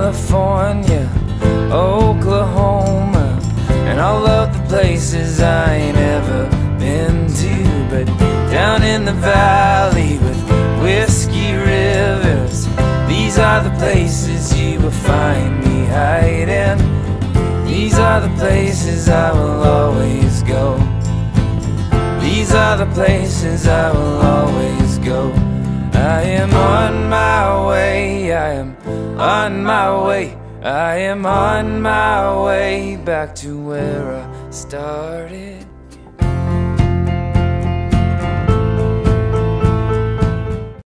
California, Oklahoma, and all of the places I ain't ever been to. But down in the valley with whiskey rivers, these are the places you will find me hiding. These are the places I will always go. These are the places I will always go. I am on my way, I am on my way, I am on my way back to where I started.